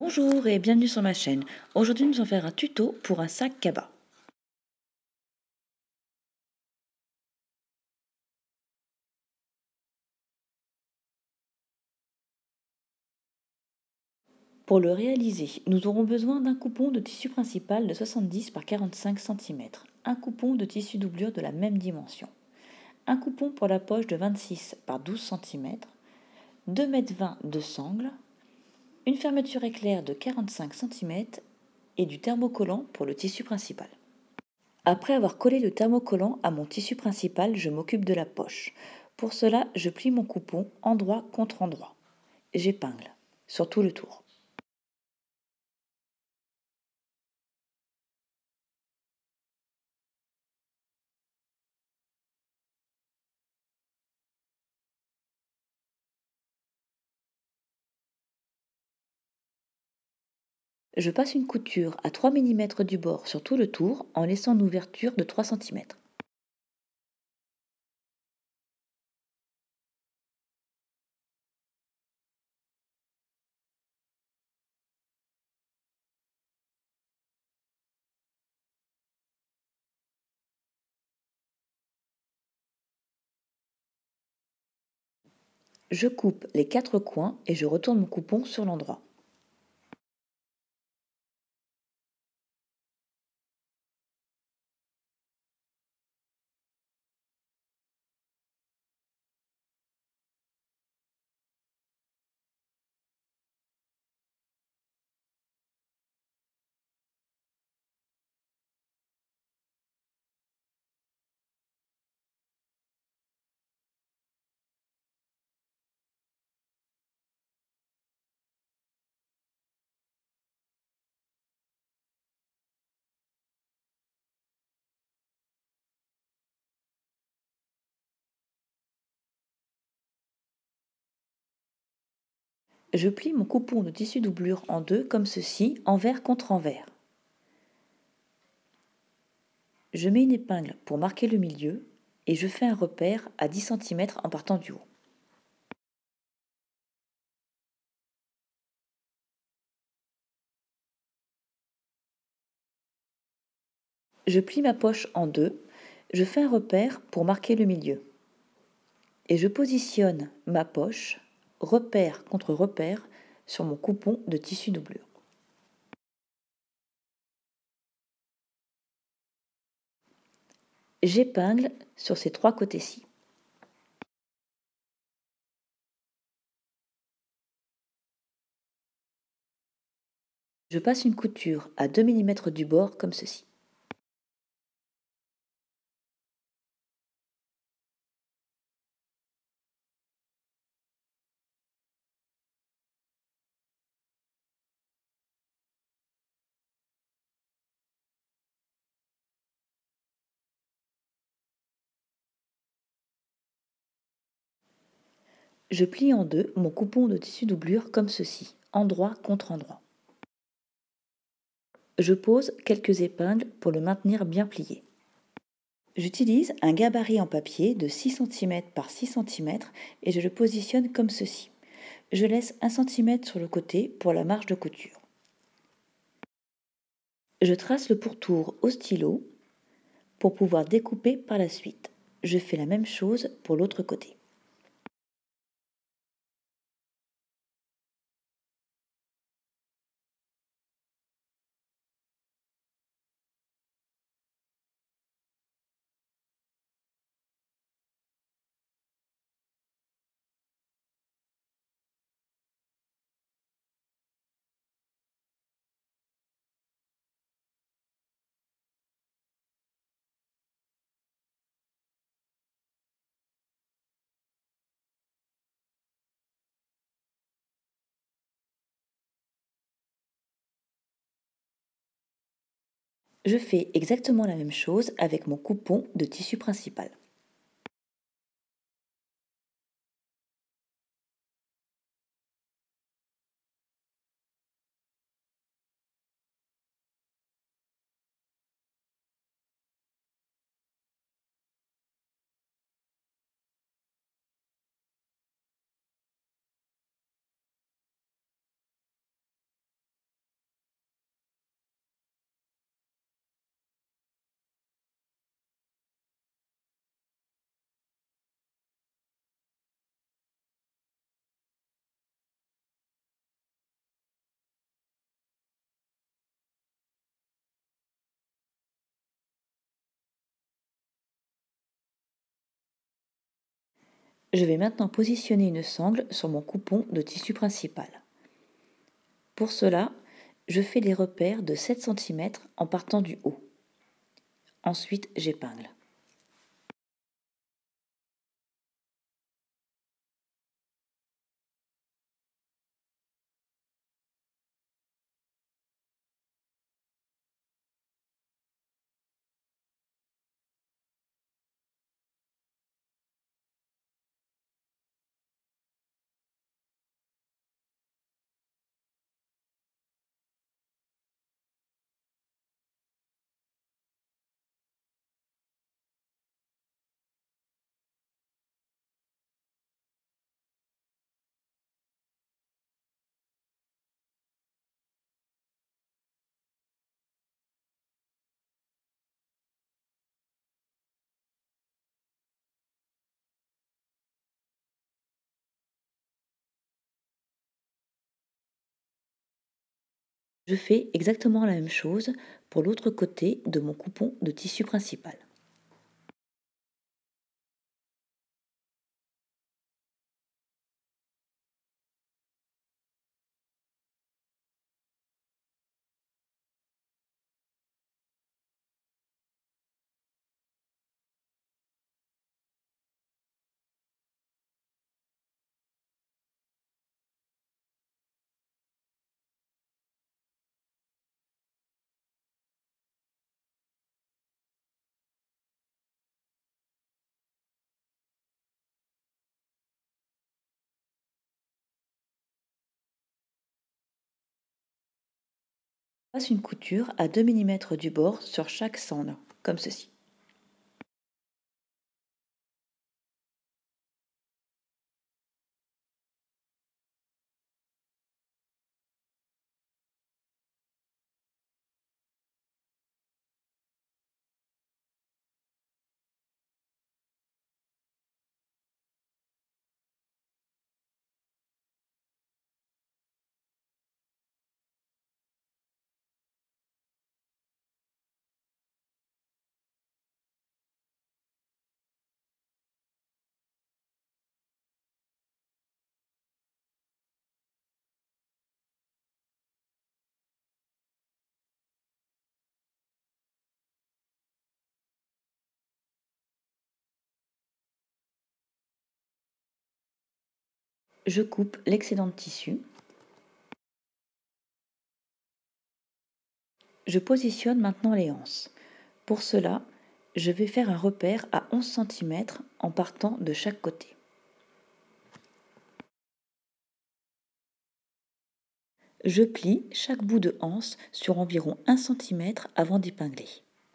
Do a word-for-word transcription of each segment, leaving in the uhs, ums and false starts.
Bonjour et bienvenue sur ma chaîne. Aujourd'hui nous allons faire un tuto pour un sac cabas. Pour le réaliser, nous aurons besoin d'un coupon de tissu principal de soixante-dix par quarante-cinq centimètres, un coupon de tissu doublure de la même dimension, un coupon pour la poche de vingt-six par douze centimètres, deux mètres vingt de sangle, une fermeture éclair de quarante-cinq centimètres et du thermocollant pour le tissu principal. Après avoir collé le thermocollant à mon tissu principal, je m'occupe de la poche. Pour cela, je plie mon coupon endroit contre endroit. J'épingle sur tout le tour. Je passe une couture à trois millimètres du bord sur tout le tour en laissant une ouverture de trois centimètres. Je coupe les quatre coins et je retourne mon coupon sur l'endroit. Je plie mon coupon de tissu doublure en deux comme ceci, envers contre envers. Je mets une épingle pour marquer le milieu et je fais un repère à dix centimètres en partant du haut. Je plie ma poche en deux, je fais un repère pour marquer le milieu. Et je positionne ma poche, repère contre repère, sur mon coupon de tissu doublure. J'épingle sur ces trois côtés-ci. Je passe une couture à deux millimètres du bord comme ceci. Je plie en deux mon coupon de tissu doublure comme ceci, endroit contre endroit. Je pose quelques épingles pour le maintenir bien plié. J'utilise un gabarit en papier de six centimètres par six centimètres et je le positionne comme ceci. Je laisse un centimètre sur le côté pour la marge de couture. Je trace le pourtour au stylo pour pouvoir découper par la suite. Je fais la même chose pour l'autre côté. Je fais exactement la même chose avec mon coupon de tissu principal. Je vais maintenant positionner une sangle sur mon coupon de tissu principal. Pour cela, je fais les repères de sept centimètres en partant du haut. Ensuite, j'épingle. Je fais exactement la même chose pour l'autre côté de mon coupon de tissu principal. Je passe une couture à deux millimètres du bord sur chaque sangle, comme ceci. Je coupe l'excédent de tissu. Je positionne maintenant les anses. Pour cela, je vais faire un repère à onze centimètres en partant de chaque côté. Je plie chaque bout de anse sur environ un centimètre avant d'épingler.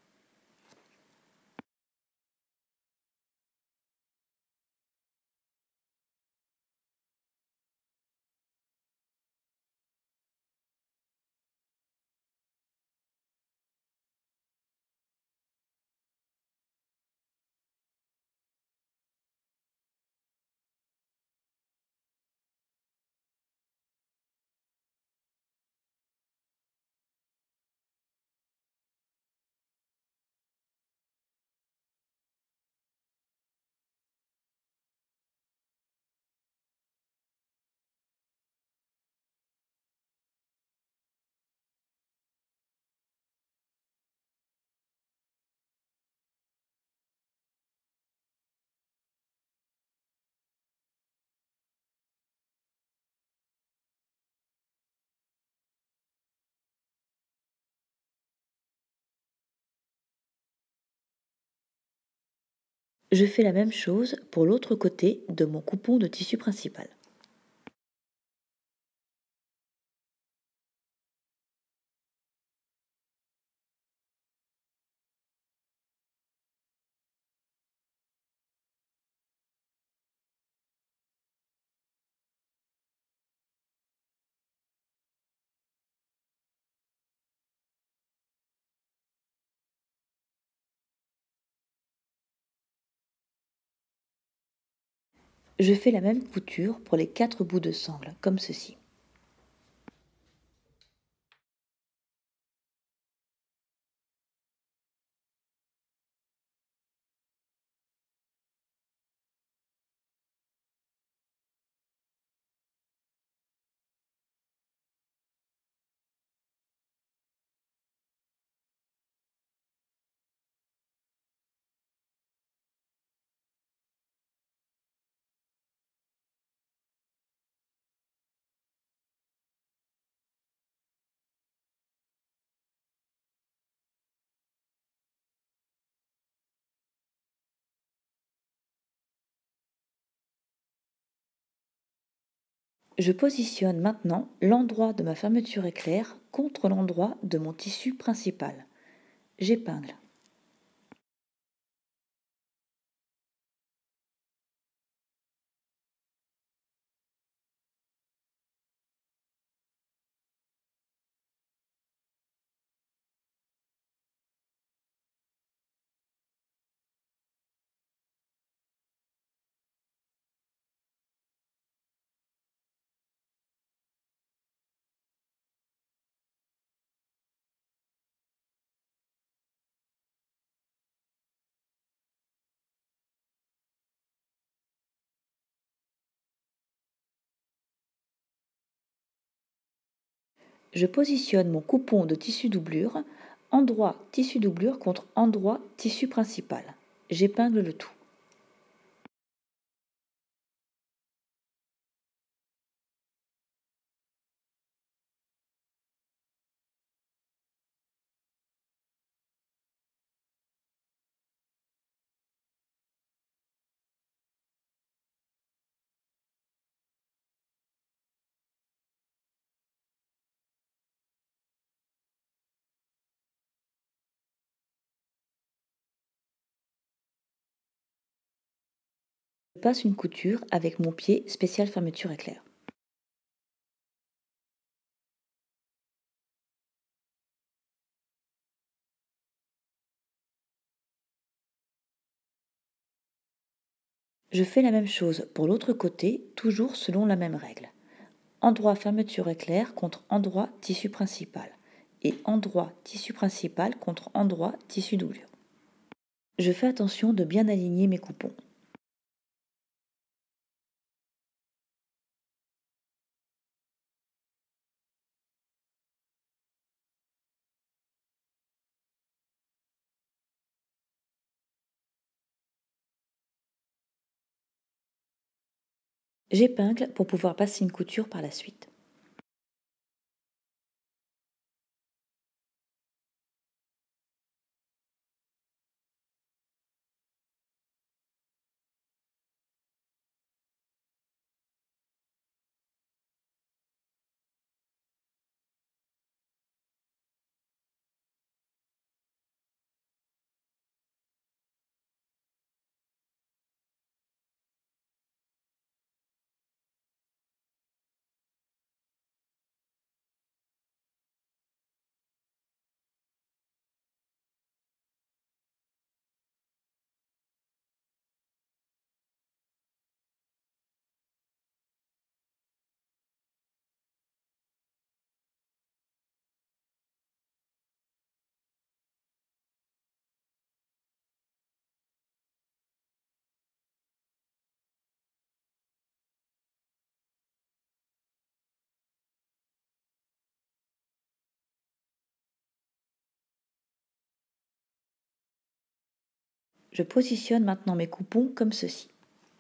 Je fais la même chose pour l'autre côté de mon coupon de tissu principal. Je fais la même couture pour les quatre bouts de sangle, comme ceci. Je positionne maintenant l'endroit de ma fermeture éclair contre l'endroit de mon tissu principal. J'épingle. Je positionne mon coupon de tissu doublure, endroit tissu doublure contre endroit tissu principal. J'épingle le tout. Je passe une couture avec mon pied spécial fermeture éclair. Je fais la même chose pour l'autre côté, toujours selon la même règle. Endroit fermeture éclair contre endroit tissu principal et endroit tissu principal contre endroit tissu doublure. Je fais attention de bien aligner mes coupons. J'épingle pour pouvoir passer une couture par la suite. Je positionne maintenant mes coupons comme ceci.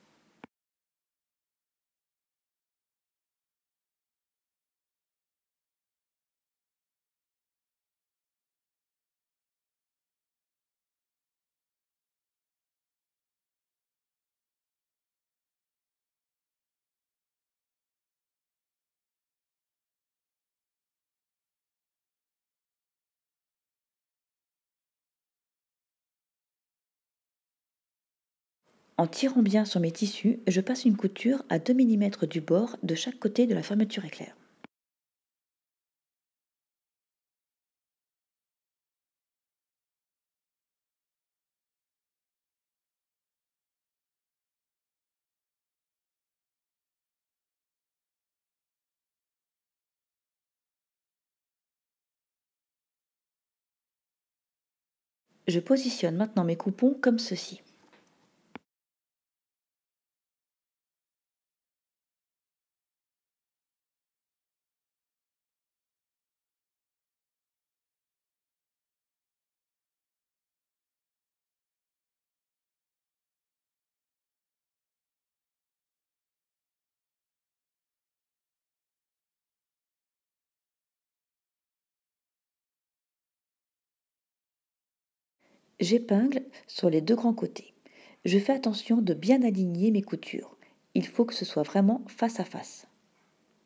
En tirant bien sur mes tissus, je passe une couture à deux millimètres du bord de chaque côté de la fermeture éclair. Je positionne maintenant mes coupons comme ceci. J'épingle sur les deux grands côtés. Je fais attention de bien aligner mes coutures. Il faut que ce soit vraiment face à face.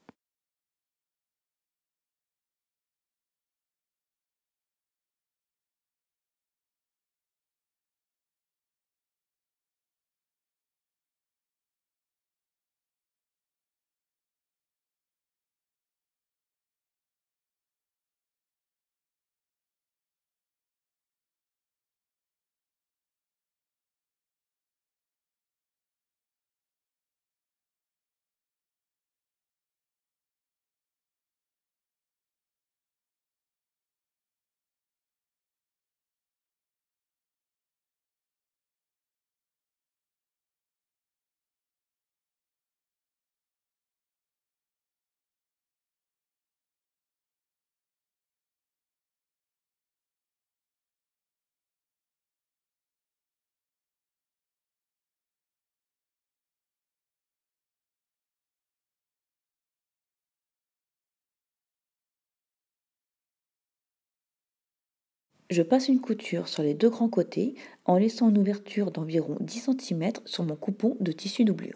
Je passe une couture sur les deux grands côtés en laissant une ouverture d'environ dix centimètres sur mon coupon de tissu doublure.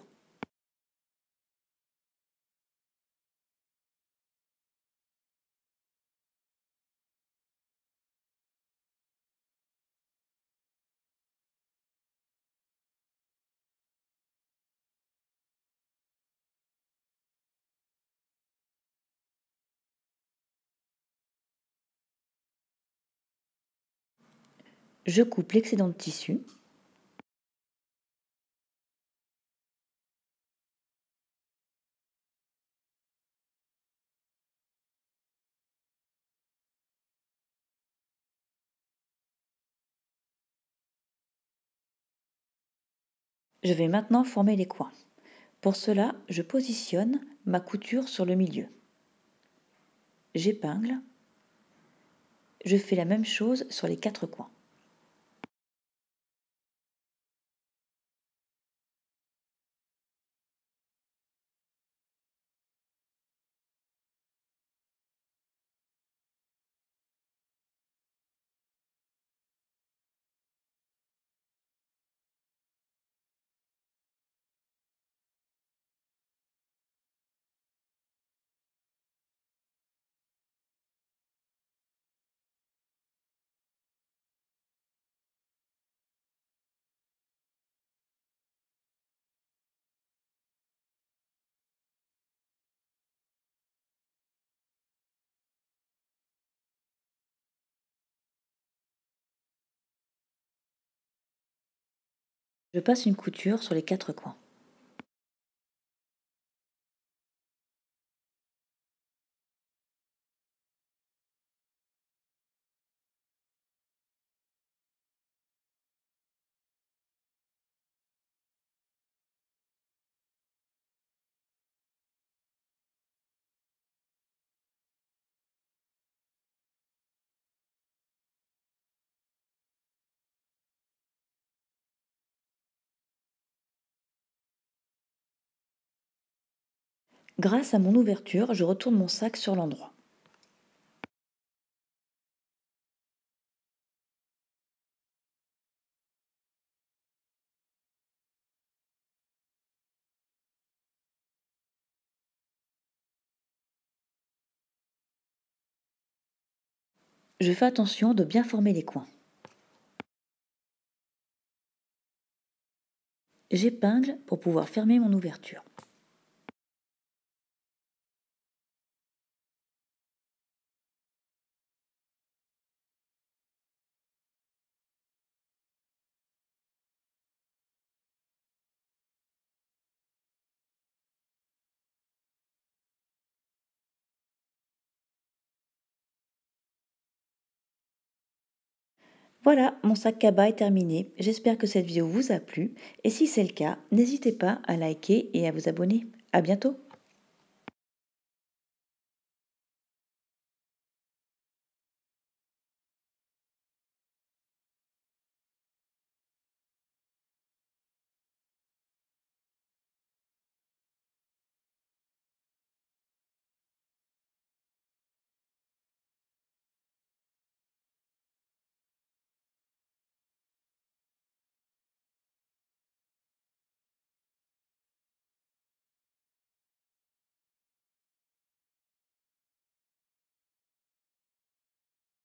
Je coupe l'excédent de tissu. Je vais maintenant former les coins. Pour cela, je positionne ma couture sur le milieu. J'épingle. Je fais la même chose sur les quatre coins. Je passe une couture sur les quatre coins. Grâce à mon ouverture, je retourne mon sac sur l'endroit. Je fais attention de bien former les coins. J'épingle pour pouvoir fermer mon ouverture. Voilà, mon sac cabas est terminé. J'espère que cette vidéo vous a plu et si c'est le cas, n'hésitez pas à liker et à vous abonner. À bientôt!